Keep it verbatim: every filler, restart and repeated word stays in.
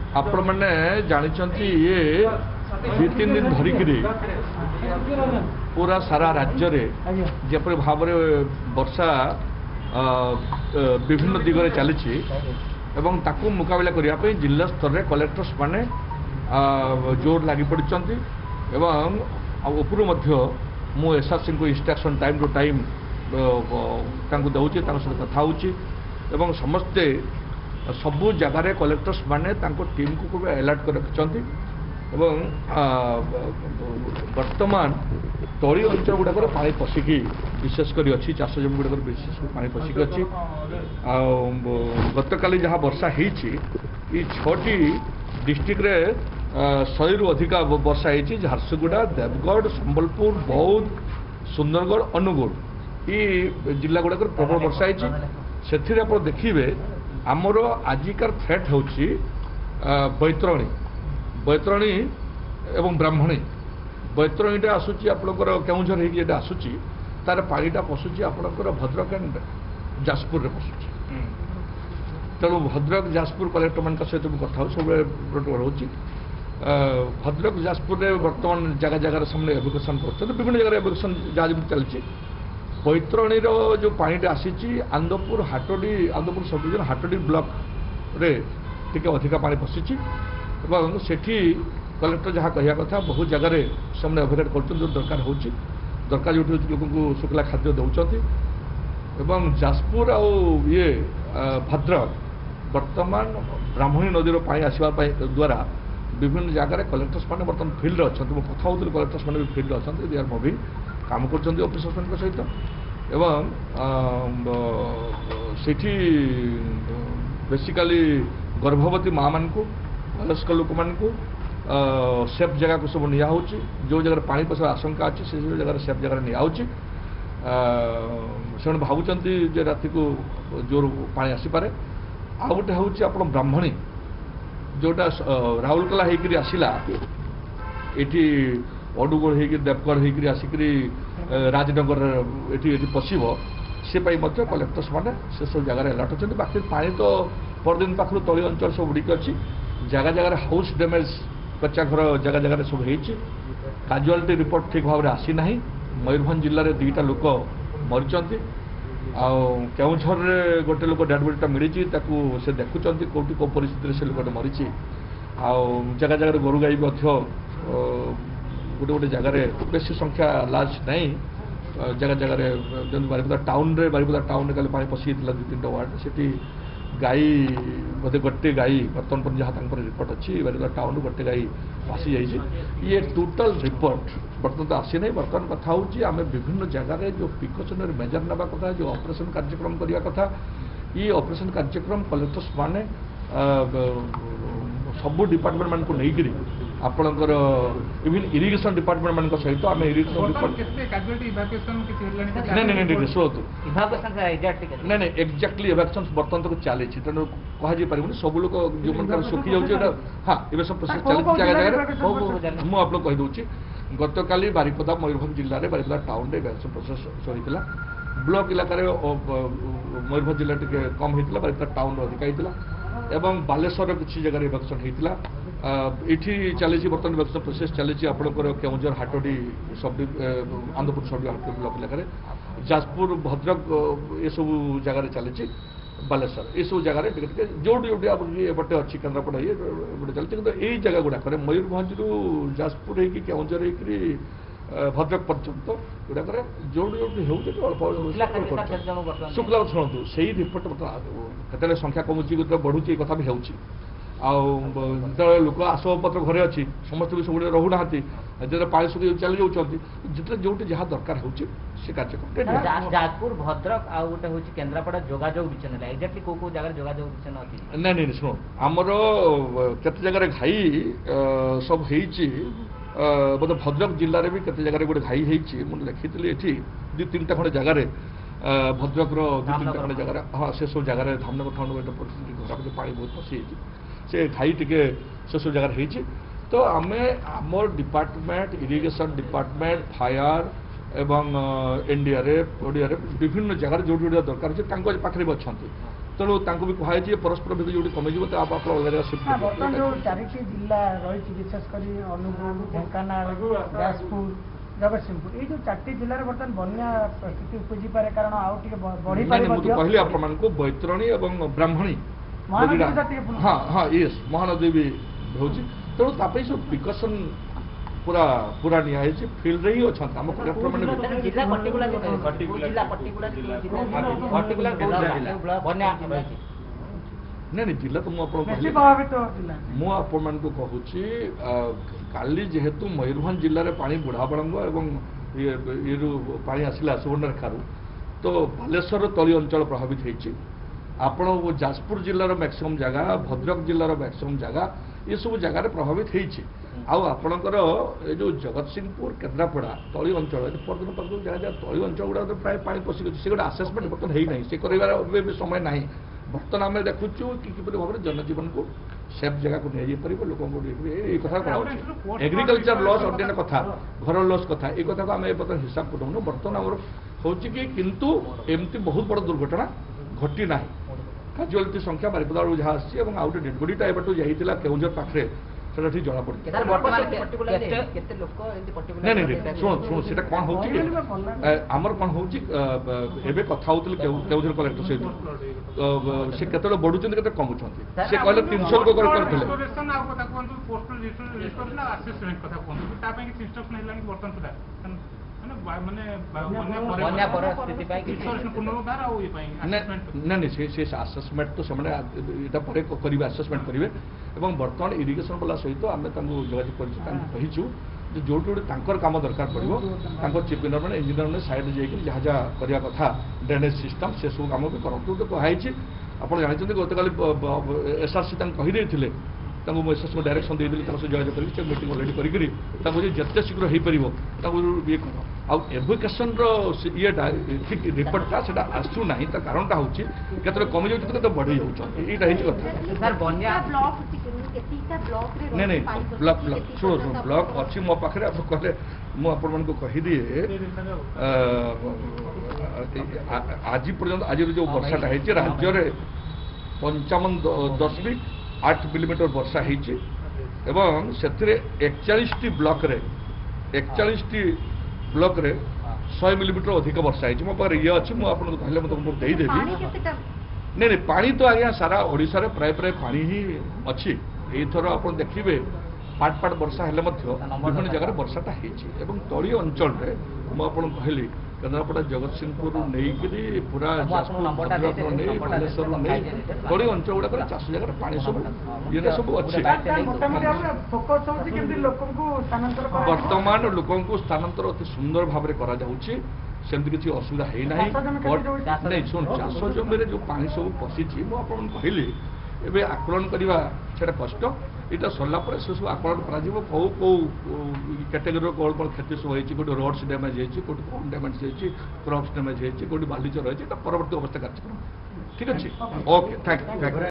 आपण मैंने जानी ये दुई तीन दिन धरिकी पूरा सारा राज्य में जपर भाव वर्षा विभिन्न दिगरे चली मुकाबला करने जिला स्तर में कलेक्टर्स माने जोर लगी पड़ती उपरू मु एसआरसी को इंस्ट्रक्शन टाइम टू टाइम दूसरी सहित कथा हो समस्ते सबू जगार कलेक्टर्स माने टीम को अलर्ट कर रखिंट वर्तमान तली अंचल गुड़ाक पा पशिकी विशेषकर अच्छी चाष जमी गुड़ाक विशेष पा पशिकी अच्छी गत काली जहाँ वर्षा होती छटी डिस्ट्रिक्ट रे शहे रु अधिका वर्षा होती झारसुगुड़ा देवगढ़ संबलपुर बौद्ध सुंदरगढ़ अनुगुड़ ये जिला गुड़ाक प्रबल वर्षा होती से देखिए आमर आजिकार थ्रेट हूँ बैतरणी बैतरणी एवं ब्राह्मणी बैतरणीटा आसूची आपंकर केउझर होगी आसूची तार पानीटा पशुची आपंकर भद्रक एंड जाजपुर पशुची तेणु भद्रक जाजपुर कलेक्टर मान सहित कथा सब रोचे भद्रक जाजपुर बर्तमान जगह जगार सामने एभुकेशन कर विभिन्न जगह एभुकेशन जहाँ जमी चलती बैतरणीर जो पानीटा आसी आंदपुर हाटडी आंदपुर सब डिविजन हाटडी ब्लॉक रे टिके अधिका पानी पशिची सेठी कलेक्टर जहाँ कहिया कथा बहुत जगह से अभेट कर दरकार हो दरकार जो लोक शुक्ला खाद्य दौरान जाजपुर आउ ये भद्रक बर्तमान ब्राह्मणी नदी पानी आसवा द्वारा विभिन्न जगह कलेक्टर्स मैंने बर्तमान फिल्ड अच्छा मुझे कथा होती कलेक्टर्स मैंने भी फिल्ड अच्छा दे आर मुविंग काम कर ऑफिसर्स मान सहित एवं सेठी बेसिकाली गर्भवती माँ मान वयस्क लोक मान सेफ जगह को सब निया होची जो जगह पानी पसर आशंका अच्छी से जगह सेफ जगह निया होची से भावुंट जे राति को जोर पानी आसीपे आ गए हूँ आप ब्राह्मणी जोटा राउरकेला होकर आसला ये अडुगोड़ हो देवगढ़ होकर आसिक राजनगर ये पशब से कलेक्टर्स मैंने से सब जगह अलर्ट अच्छा बाकी पानी तो परदिन पाखु तली अंचल सब उड़ीक अच्छी जगह जगह हाउस डैमेज कच्चा घर जगह जगह सब होती काजुआलिटी रिपोर्ट ठीक भाव में आसी ना मयूरभंज जिले में दुईटा लोक मरीचंती केउझर गोटे लोक डेड बडीटा मिली से देखुं कौटी कौ परिस्थिति से लोक मरी जगह जगह गोरु गाई गोटे गोटे जगार बेसी संख्या लार्ज नहीं जगह जगह बारिपदा टाउन रे बारिपदा टाउन में कल पानी पशि दुई तीन वार्ड से गाई बोधे गोटे गाई बर्तमान पर जहाँ रिपोर्ट अच्छी बारिपदा टाउन गोटे गाई भासी जाइए ये टोटाल रिपोर्ट बर्तमान तो आसी नहीं बर्तमान कथा हूँ आम विभिन्न जगार जो प्रिकसन मेजर ना कथा जो ऑपरेशन कार्यक्रम करने कथा ये ऑपरेशन कार्यक्रम कलेक्टर्स माने सबू डिपार्टमेंट मान को लेकर आपणकर इवन इरिगेशन डिपार्टमेंट मान सहित आम इरिगेशन शुणु ना ना एक्जाक्टली इवाक्यूएशन बर्तमान तक चली तेणु कह सब लोग जो सुखी जाऊँ हाँ इवेक्शन प्रोसेस चलती जगह जगह मुझे आप कहीदे गत काली बारिपदा मयूरभंज जिले में बारिपदा टाउन में इवेक्शन प्रोसेस होता ब्लॉक इलाकार मयूरभंज जिला टे कम होता बारिपदा टाउन अधिका होता एवं बालेश्वर किसी जगह इवेक्शन होता ये चली बर्तमान इवेक्शन प्रोसेस चली आपंकर केउझर हाटडी सब आंदपुर सब हाटडी ब्लॉक इलाकार जाजपुर भद्रक ये सब जगह चली बालेश्वर ये सब जगह जो एपटे अच्छी केन्द्रापड़ा ये चलती कि यही जगह गुड़ाक मयूरभंज रु जाजपुर हो केउझर हो भद्रक पर्यंत गुड़ाक जो जो अल्प शुक्ला शुणु से रिपोर्ट केते संख्या कमुची बढ़ुची कथा भी हो जो लोक आसबपत्र घरे अच्छी समस्त भी सब रोना जो पा सुखी चली जाऊँगी जिते जो जहाँ दरकार हो कार्यक्रम जाजपुर भद्रक आ गोटे हूँ केन्द्रापड़ा जोगाजोग विच्छिन्न एक्जाक्टली को को जगह जोगाजोग विच्छिन्न अच्छी नहीं नहीं शुण आमर केते जगह घाई सब होती बोधे भद्रक जिले में भी केते जगह गोटे घाई होती मुझे लिखी ये दु तीन टा खंडे जगार भद्रक दु तीन टा खंडे जगह हाँ से सब जगह धामनगर ठाउन परिस्थिति पानी बहुत पशि से घाई टिके से सब जगह होती तो आम आमर डिपार्टमेंट इरिगेशन डिपार्टमेंट फायर एवं एनडीआरएफ ओडीआरएफ विभिन्न जगह जो दरकार अच्छे पाखे भी अच्छा ତେଣୁ ତାଙ୍କୁ ବି କୁହାଯାଇଛି ପରସ୍ପର ଭିତରେ ଯୋଉଠି କମିଯିବ ତ ଆପଣ ଅଲଗା ଜାଗା ଶିଫ୍ଟ ନା ବର୍ତ୍ତମାନ ଯୋଉ ଚାରିଟି ଜିଲ୍ଲା ରହିଛି ବିଶେଷ କରି ଅନୁଗୁଳ ଢେଙ୍କାନାଳ ଯାଜପୁର ଜଗତସିଂହପୁର ଏଇ ଯୋଉ ଚାରିଟି ଜିଲ୍ଲାରେ ବର୍ତ୍ତମାନ ବନ୍ୟା ସ୍ଥିତି ଉପୁଜିପାରେ କାରଣ ଆଉ ଟିକେ ବଢିପାରେ ମୁଁ ତ କହିଲି ଆପଣମାନଙ୍କୁ ବୈତରଣୀ ଏବଂ ବ୍ରାହ୍ମଣୀ ମହାନଦୀ ଦୁଇଟା- ତ ଟିକେ ଫୁଲ- ହଁ ହଁ ୟେସ୍ ମହାନଦୀ ବି ହେଉଛି ତେଣୁ ତା ପାଇଁ ସବୁ ପ୍ରିକସନ୍ ପୁରା ପୁରା ନିଆହେଇଛି ଫିଲ୍ଡରେ ହିଁ ଅଛନ୍ତି ଆମ କଲେକ୍ଟର ମାନେ ବି- ସାର୍, ଜିଲ୍ଲା ପର୍ଟିକୁଲାର ଜିଲ୍ଲା ପର୍ଟିକୁଲାର ପର୍ଟିକୁଲାର ବନ୍ୟା ରହିଛି। ନାଇଁ ନାଇଁ ଜିଲ୍ଲା ତ ମୁଁ ଆପଣଙ୍କୁ ବେଶୀ କହିଲି ପ୍ରଭାବିତ ଜିଲ୍ଲା ମୁଁ ଆପଣମାନଙ୍କୁ କହୁଛି ଆ, କାଲି ଯେହେତୁ ମୟୂରଭଞ୍ଜ ଜିଲ୍ଲାରେ ପାଣି ବୁଢ଼ାବଳଙ୍ଗ ଏବଂ ଇଏ ଇଏରୁ ପାଣି ଆସିଲା ସୁବର୍ଣ୍ଣରେଖାରୁ ତ ବାଲେଶ୍ୱରର ତଳି ଅଞ୍ଚଳ ପ୍ରଭାବିତ ହେଇଛି ଆପଣ ଯାଜପୁର ଜିଲ୍ଲାର ମ୍ୟାକ୍ସିମମ୍ ଜାଗା ଭଦ୍ରକ ଜିଲ୍ଲାର ମ୍ୟାକ୍ସିମମ୍ ଜାଗା ଏସବୁ ଜାଗାରେ ପ୍ରଭାବିତ ହେଇଛି ଆଉ ଆପଣଙ୍କର ଏ ଯେଉଁ ଜଗତସିଂହପୁର କେନ୍ଦ୍ରାପଡ଼ା ତଳି ଅଞ୍ଚଳ ପରଦିନ ପାଖକୁ ଯାହା ଯାହା ତଳି ଅଞ୍ଚଳ ଗୁଡ଼ାକ ପ୍ରାୟ ପାଣି ପଶିଯାଉଛି ସେ ଗୋଟେ ଆସେସମେଣ୍ଟ ବର୍ତ୍ତମାନ ହେଇନାହିଁ ସେ କରିବାର ଏବେ ବି ସମୟ ନାହିଁ ବର୍ତ୍ତମାନ ଆମେ ଦେଖୁଛୁ କି କିପରି ଭାବରେ ଜନଜୀବନକୁ ସେଫ୍ ଜାଗାକୁ ନିଆଯାଇପାରିବ ଲୋକଙ୍କୁ ଏଇ କଥା କରାଯାଉଛି ଏଗ୍ରିକଲଚର ଲସ୍ ଅନ୍ୟାନ୍ୟ କଥା ଘର ଲସ୍ କଥା ଏଇ କଥାକୁ ଆମେ ବର୍ତ୍ତମାନ ହିସାବ କରୁନୁ ବର୍ତ୍ତମାନ ଆମର ହେଉଛି କି କିନ୍ତୁ ଏମିତି ବହୁତ ବଡ଼ ଦୁର୍ଘଟଣା ଘଟି ନାହିଁ କାଜୁଆଲିଟି ସଂଖ୍ୟା ବାରିପଦା ବେଳକୁ ଯାହା ଆସିଛି ଏବଂ ଆଉ ଗୋଟେ ଡେଡବଡିଟା ଏବାଟୁ ଯାଇଥିଲା କେଉଁଝର ପାଖରେ ସେଟା ଠିକ୍ ଜଣାପଡ଼ିଛି ସାର୍, ବର୍ତ୍ତମାନ କେତେ କେତେ ଲୋକ ଏମିତି ପର୍ଟିକୁଲାର ନାଇଁ ନାଇଁ ନାଇଁ ଶୁଣ ଶୁଣ ସେଟା କ'ଣ ହେଉଛି କି ଏ, ଆମର କ'ଣ ହେଉଛି ଅ, ବ- ଏବେ କଥା ହଉଥିଲେ କେଉଁ- କେଉଁଝର କଲେକ୍ଟର ସହିତ ତ, ବ- ସେ କେତେବେଳେ ବଢୁଛନ୍ତି କେତେ କମୁଛନ୍ତି ସେ କହିଲେ ତିନିଶହ ଲୋକ କରି- କରିଥିଲେ ରିଷ୍ଟୋରେସନ ଆଉ କଥା କୁହନ୍ତୁ ପୋଷ୍ଟଲ ରିଷ୍ଟୋରେସନ ଆଉ ଆସେସମେଣ୍ଟ କଥା କୁହନ୍ତୁ ତା ପାଇଁ କିଛି ଇନଷ୍ଟ୍ରକ୍ସନ ହେଲାଣି ବର୍ତ୍ତମାନ ସୁଦ୍ଧା ମାନେ ବା- ମାନେ ବା- ବନ୍ୟା ବନ୍ୟା ପରେ ପରିସ୍ଥିତି ପାଇଁ କିଛି ରିଷ୍ଟୋରେସନ ପୁନରୁଦ୍ଧାର ଆଉ ଇଏ ପାଇଁ ଆସେସମେଣ୍ଟ ନାଇଁ ନାଇଁ ସେ ସେ ଆସେସମେଣ୍ଟ ତ ସେମାନେ ଏଇଟା ପରେ କରିବେ ଆସେସମେଣ୍ଟ କରିବେ ଏବଂ ବର୍ତ୍ତମାନ ଇରିଗେସନ ବାଲା ସହିତ ଆମେ ତାଙ୍କୁ ଯୋଗାଯୋଗ କରିଛୁ ତାଙ୍କୁ କହିଛୁ ଯେ ଯୋଉଠି ଯୋଉଠି ତାଙ୍କର କାମ ଦରକାର ପଡ଼ିବ ତାଙ୍କ ଚିଫ୍ ଇଞ୍ଜିନିୟର ମାନେ ଇଞ୍ଜିନିୟର ମାନେ ସାଇଡ଼୍ ଯାଇକି ଯାହା ଯାହା କରିବା କଥା ଡ୍ରେନେଜ୍ ସିଷ୍ଟମ୍ ସେସବୁ କାମ ବି କରନ୍ତୁ ତ କୁହାଯାଇଛି ଆପଣ ଜାଣିଛନ୍ତି ଗତକାଲି ଏସ୍ଆର୍ସି ତାଙ୍କୁ କହିଦେଇଥିଲେ ତାଙ୍କୁ ମୁଁ ଏସ୍ଏସ୍କୁ ଡାଇରେକ୍ସନ୍ ଦେଇଦେଲି ତାଙ୍କ ସହ ଯୋଗାଯୋଗ କରିକି ସେ ମିଟିଂ ଅଲରେଡ଼ି କରିକିରି ତାଙ୍କୁ ଯେ ଯେତେ ଶୀଘ୍ର ହେଇପାରିବ ତାଙ୍କୁ ଇଏ କର ଆଉ ଏଭୁକେସନ୍ର ଇଏଟା ଠିକ୍ ରିପୋର୍ଟଟା ସେଟା ଆସୁନାହିଁ ତା କାରଣଟା ହେଉଛି କେତେବେଳେ କମିଯାଉଛି କେତେବେଳେ ବଢ଼ି ଯାଉଛନ୍ତି ଏଇଟା ହେଇଛି କଥା ସାର୍, ବନ୍ୟା ନାଇଁ ନାଇଁ ବ୍ଲକ୍ ବ୍ଲକ୍ ଶୁଣ ଶୁଣ ବ୍ଲକ୍ ଅଛି ମୋ ପାଖରେ ଆପଣ କହିଲେ ମୁଁ ଆପଣମାନଙ୍କୁ କହିଦିଏ ଆ, ଆ- ଆଜି ପର୍ଯ୍ୟନ୍ତ ଆଜିର ଯେଉଁ ବର୍ଷାଟା ହେଇଛି ରାଜ୍ୟରେ ପଞ୍ଚାବନ ଦ- ଦଶମିକ ଆଠ ମିଲିମିଟର ବର୍ଷା ହେଇଛି ଏବଂ ସେଥିରେ ଏକଚାଳିଶଟି ବ୍ଲକରେ ଏକଚାଳିଶଟି ବ୍ଲକରେ ଶହେ ମିଲିମିଟର ଅଧିକ ବର୍ଷା ହେଇଛି ମୋ ପାଖରେ ଇଏ ଅଛି ମୁଁ ଆପଣଙ୍କୁ କହିଲେ ମୁଁ ତୁମକୁ ଦେଇଦେବି ନାଇଁ ନାଇଁ ପାଣି ତ ଆଜ୍ଞା ସାରା ଓଡ଼ିଶାରେ ପ୍ରାୟ ପ୍ରାୟ ପାଣି ହିଁ ଅଛି ଏଇଥର ଆପଣ ଦେଖିବେ ପାଟ ପାଟ ବର୍ଷା ହେଲେ ମଧ୍ୟ ବିଭିନ୍ନ ଜାଗାରେ ବର୍ଷାଟା ହେଇଛି ଏବଂ ତଳି ଅଞ୍ଚଳରେ ମୁଁ ଆପଣଙ୍କୁ କହିଲି କେନ୍ଦ୍ରାପଡ଼ା ଜଗତସିଂହପୁରରୁ ନେଇକିରି ପୁରା ଯାଜପୁର ଭଦ୍ରକରୁ ନେଇ ବାଲେଶ୍ୱରରୁ ନେଇ ତଳି ଅଞ୍ଚଳ ଗୁଡ଼ାକରେ ଚାଷ ଜାଗାରେ ପାଣି ସବୁ ଇଏରେ ସବୁ ଅଛି ମୋଟାମୋଟି ଆମର ଫୋକସ୍ ହଉଛି କେମିତି ଲୋକଙ୍କୁ ସ୍ଥାନାନ୍ତର କରାଯିବ। ବର୍ତ୍ତମାନ ଲୋକଙ୍କୁ ସ୍ଥାନାନ୍ତର ଅତି ସୁନ୍ଦର ଭାବରେ କରାଯାଉଛି ସେମିତି କିଛି ଅସୁବିଧା ହେଇନାହିଁ ଚାଷ ଜମି ବଟ୍- କେମିତି ରହୁଛି? ନାଇଁ ଶୁଣ ଚାଷ ଜମିରେ ଯେଉଁ ପାଣି ସବୁ ପଶିଛି ମୁଁ ଆପଣଙ୍କୁ କହିଲି ଏବେ ଆକଳନ କରିବା ସେଇଟା କଷ୍ଟ ଏଇଟା ସରିଲା ପରେ ସେସବୁ ଆକଳନ କରାଯିବ କେଉଁ କେଉଁ କ୍ୟାଟେଗୋରୀର କ'ଣ କ'ଣ କ୍ଷତି ସବୁ ହେଇଛି କେଉଁଠି ରୋଡ୍ସ ଡ୍ୟାମେଜ୍ ହେଇଛି କେଉଁଠି କ'ଣ ଡ୍ୟାମେଜ୍ ହେଇଛି କ୍ରପ୍ସ ଡ୍ୟାମେଜ୍ ହେଇଛି କେଉଁଠି ବାଲିଚର ହେଇଛି ଏଇଟା ପରବର୍ତ୍ତୀ ଅବସ୍ଥା କାର୍ଯ୍ୟକ୍ରମ ଠିକ୍ ଅଛି ଓକେ ଥ୍ୟାଙ୍କ ୟୁ